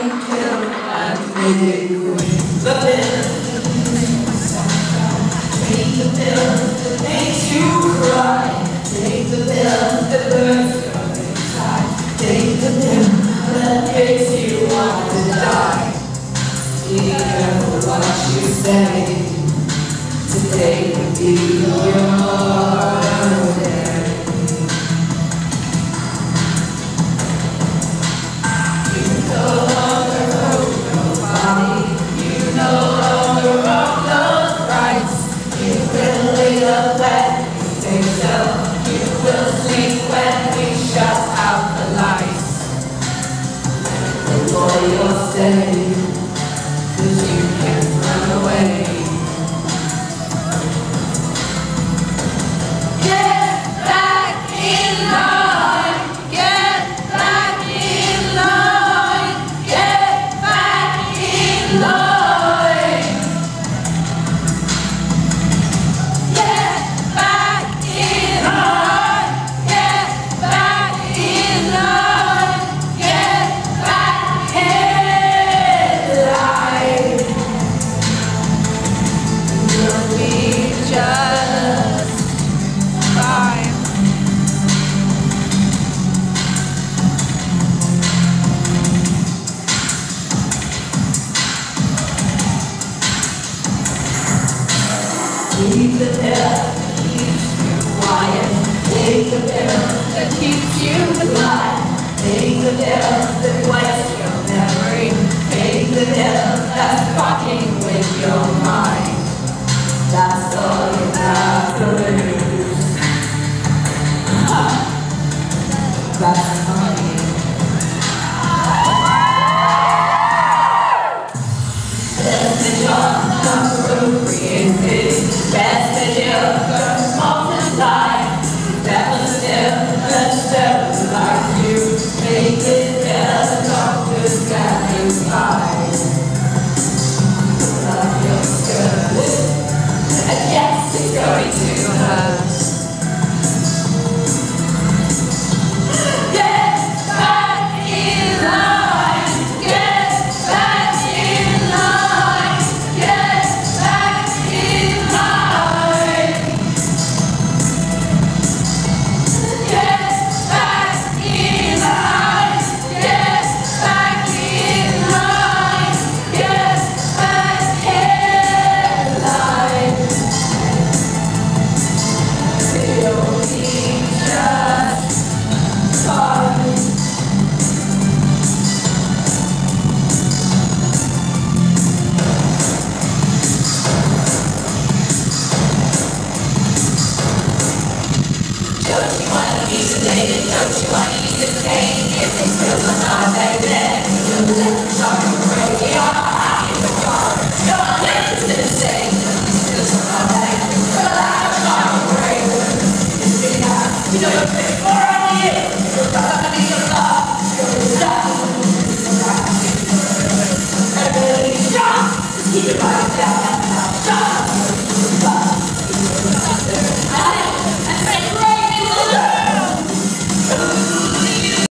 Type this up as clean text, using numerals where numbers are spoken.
pill and make it quit. The pill. Take the pill that makes you cry. Take the pill that burns your inside. Take the pill that makes you want to die. Be careful what you say. Today could be your day. You no longer owe nobody. You no longer own those rights. You will wake up when we say so. You will sleep when we shut out the lights. The loyal stay, 'cause you can't run away. Take the pill that keeps you quiet. Take the pill that keeps you alive. Take the pill that wipes your memory. Take the pill that's fucking with your mind. That's all you have to lose. That's funny. Message unappropriated. Message multiply. That was still a sterilize you. Make it better, doctors satisfied. Love your skirt. And yes, it's going to hurt. Don't you want to be the same? If they still look on back then, you'll let the song break your heart in the car. You're listening to the same. Still look on back, you'll let the song break. You know you're fit for all you. You're gonna be a love. You're done. Everybody's strong. Just keep your body down. Strong.